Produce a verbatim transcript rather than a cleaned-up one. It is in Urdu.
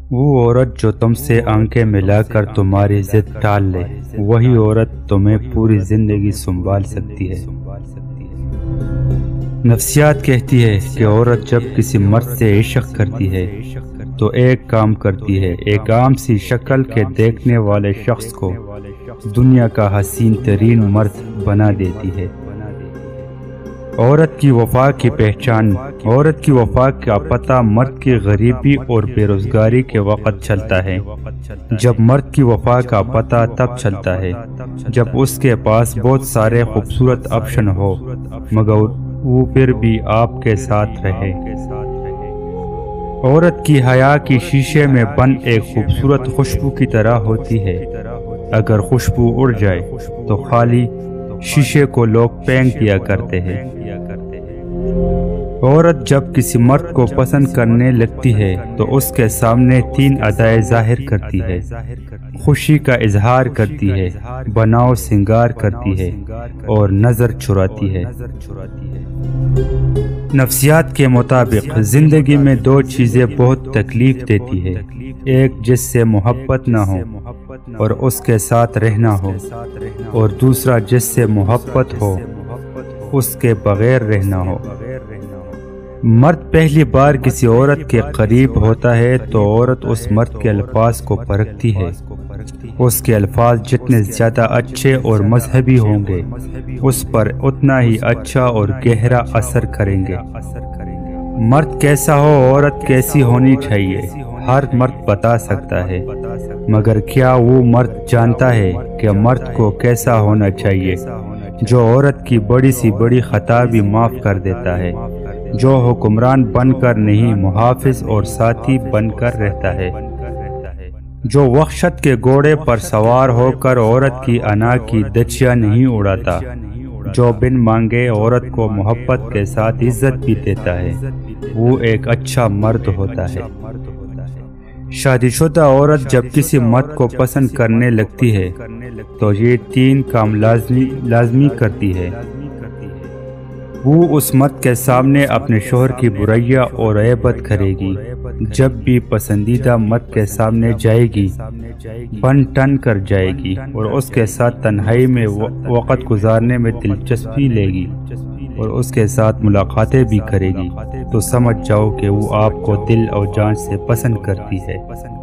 وہ عورت جو تم سے آنکھیں ملا کر تمہاری ضد ٹال لے، وہی عورت تمہیں پوری زندگی سنبھال سکتی ہے۔ نفسیات کہتی ہے کہ عورت جب کسی مرد سے عشق کرتی ہے تو ایک کام کرتی ہے، ایک عام سی شکل کے دیکھنے والے شخص کو دنیا کا حسین ترین مرد بنا دیتی ہے۔ عورت کی وفا کی پہچان، عورت کی وفا کا پتہ مرد کی غریبی اور بے روزگاری کے وقت چلتا ہے۔ جب مرد کی وفا کا پتہ تب چلتا ہے جب اس کے پاس بہت سارے خوبصورت آپشن ہو، مگر وہ پھر بھی آپ کے ساتھ رہے۔ عورت کی حیا کی شیشے میں بند ایک خوبصورت خوشبو کی طرح ہوتی ہے۔ اگر خوشبو اڑ جائے تو خالی شیشے کو لوگ پھینک دیا کرتے ہیں۔ عورت جب کسی مرد کو پسند کرنے لگتی ہے تو اس کے سامنے تین ادائیں ظاہر کرتی ہے۔ خوشی کا اظہار کرتی ہے، بناؤ سنگار کرتی ہے اور نظر چراتی ہے۔ نفسیات کے مطابق زندگی میں دو چیزیں بہت تکلیف دیتی ہے، ایک جس سے محبت نہ ہو اور اس کے ساتھ رہنا ہو، اور دوسرا جس سے محبت ہو اس کے بغیر رہنا ہو۔ مرد پہلی بار کسی عورت کے قریب ہوتا ہے تو عورت اس مرد کے الفاظ کو پرکھتی ہے۔ اس کے الفاظ جتنے زیادہ اچھے اور مذہبی ہوں گے اس پر اتنا ہی اچھا اور گہرا اثر کریں گے۔ مرد کیسا ہو، عورت کیسی ہونی چاہیے، ہر مرد بتا سکتا ہے، مگر کیا وہ مرد جانتا ہے کہ مرد کو کیسا ہونا چاہیے، جو عورت کی بڑی سی بڑی خطا بھی معاف کر دیتا ہے، جو حکمران بن کر نہیں محافظ اور ساتھی بن کر رہتا ہے، جو وحشت کے گھوڑے پر سوار ہو کر عورت کی انا کی دھجیاں نہیں اڑاتا، جو بن مانگے عورت کو محبت کے ساتھ عزت بھی دیتا ہے، وہ ایک اچھا مرد ہوتا ہے۔ شادی شدہ عورت جب کسی مرد کو پسند کرنے لگتی ہے تو یہ تین کام لازمی لازمی کرتی ہے۔ وہ اس مرد کے سامنے اپنے شوہر کی برائیاں اور عیبت کرے گی۔ جب بھی پسندیدہ مرد کے سامنے جائے گی بن ٹن کر جائے گی اور اس کے ساتھ تنہائی میں وقت گزارنے میں دلچسپی لے گی اور اس کے ساتھ ملاقاتیں بھی کرے گی، تو سمجھ جاؤ کہ وہ آپ کو دل اور جان سے پسند کرتی ہے۔